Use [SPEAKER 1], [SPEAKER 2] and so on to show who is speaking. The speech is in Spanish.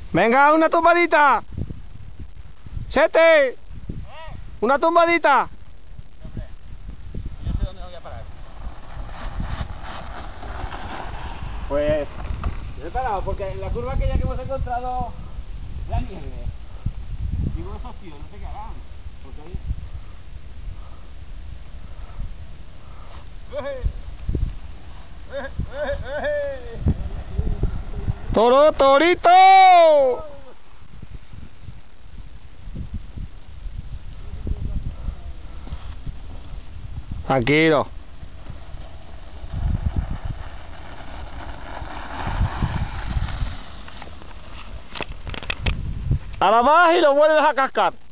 [SPEAKER 1] Venga, una tumbadita. Sete. Una tumbadita.
[SPEAKER 2] Hombre, yo sé dónde voy a parar.
[SPEAKER 1] Pues yo he parado porque en la curva aquella que hemos encontrado la nieve. Digo, esos tíos no sé qué harán. Porque ahí... ¡Toro, torito! Tranquilo. A la más y lo vuelves a cascar.